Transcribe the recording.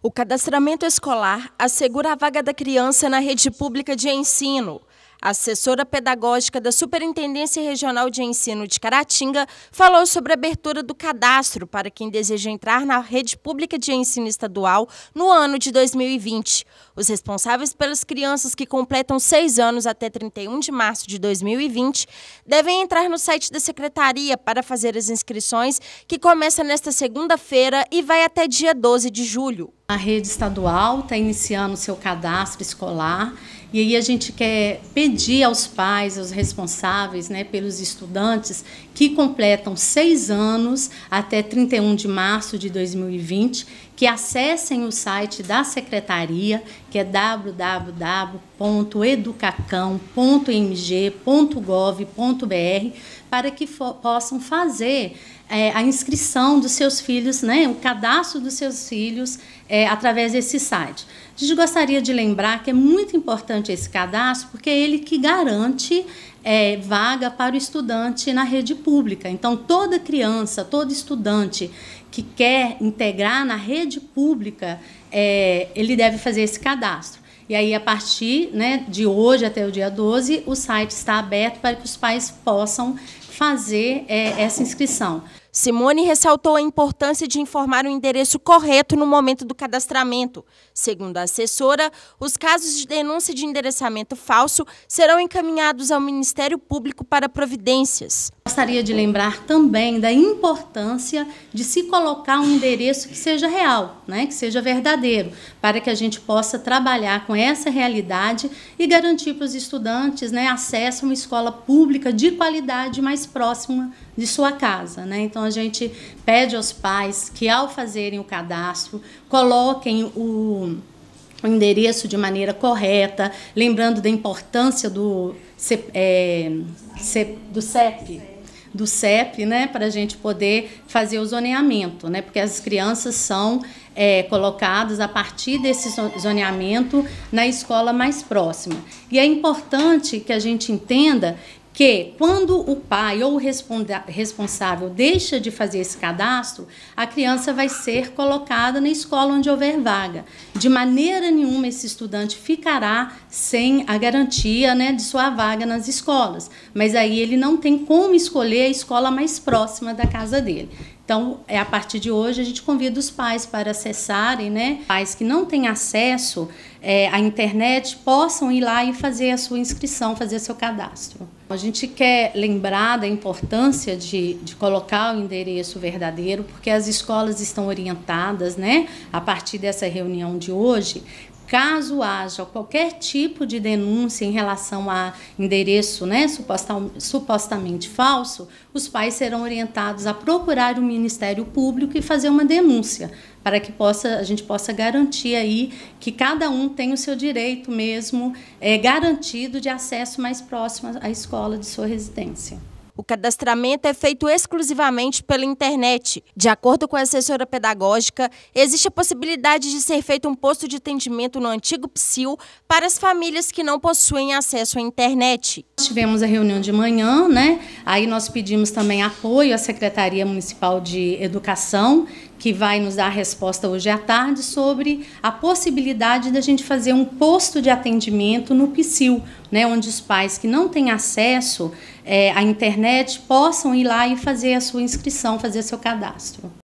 O cadastramento escolar assegura a vaga da criança na rede pública de ensino. A assessora pedagógica da Superintendência Regional de Ensino de Caratinga falou sobre a abertura do cadastro para quem deseja entrar na rede pública de ensino estadual no ano de 2020. Os responsáveis pelas crianças que completam 6 anos até 31 de março de 2020 devem entrar no site da Secretaria para fazer as inscrições, que começa nesta segunda-feira e vai até dia 12 de julho. A rede estadual está iniciando o seu cadastro escolar e aí a gente quer pedir aos pais, aos responsáveis, pelos estudantes que completam 6 anos até 31 de março de 2020, que acessem o site da Secretaria, que é www.educacão.mg.gov.br, para que possam fazer a inscrição dos seus filhos, o cadastro dos seus filhos através desse site. A gente gostaria de lembrar que é muito importante esse cadastro, porque é ele que garante vaga para o estudante na rede pública. Então, toda criança, todo estudante que quer integrar na rede pública, ele deve fazer esse cadastro. E aí, a partir de hoje até o dia 12, o site está aberto para que os pais possam fazer essa inscrição. Simone ressaltou a importância de informar o endereço correto no momento do cadastramento. Segundo a assessora, os casos de denúncia de endereçamento falso serão encaminhados ao Ministério Público para providências. Gostaria de lembrar também da importância de se colocar um endereço que seja real, que seja verdadeiro, para que a gente possa trabalhar com essa realidade e garantir para os estudantes acesso a uma escola pública de qualidade mais próxima de sua casa. Então, a gente pede aos pais que, ao fazerem o cadastro, coloquem o endereço de maneira correta, lembrando da importância do CEP, para a gente poder fazer o zoneamento, porque as crianças são colocadas a partir desse zoneamento na escola mais próxima. E é importante que a gente entenda que quando o pai ou o responsável deixa de fazer esse cadastro, a criança vai ser colocada na escola onde houver vaga. De maneira nenhuma esse estudante ficará sem a garantia de sua vaga nas escolas, mas aí ele não tem como escolher a escola mais próxima da casa dele. Então, a partir de hoje, a gente convida os pais para acessarem, pais que não têm acesso à internet, possam ir lá e fazer a sua inscrição, fazer seu cadastro. A gente quer lembrar da importância de colocar o endereço verdadeiro, porque as escolas estão orientadas, a partir dessa reunião de hoje. Caso haja qualquer tipo de denúncia em relação a endereço supostamente falso, os pais serão orientados a procurar o Ministério Público e fazer uma denúncia, para que a gente possa garantir aí que cada um tem o seu direito mesmo garantido de acesso mais próximo à escola de sua residência. O cadastramento é feito exclusivamente pela internet. De acordo com a assessora pedagógica, existe a possibilidade de ser feito um posto de atendimento no antigo PSIL para as famílias que não possuem acesso à internet. Tivemos a reunião de manhã, aí nós pedimos também apoio à Secretaria Municipal de Educação, que vai nos dar a resposta hoje à tarde sobre a possibilidade da gente fazer um posto de atendimento no PSIL, onde os pais que não têm acesso à internet possam ir lá e fazer a sua inscrição, fazer seu cadastro.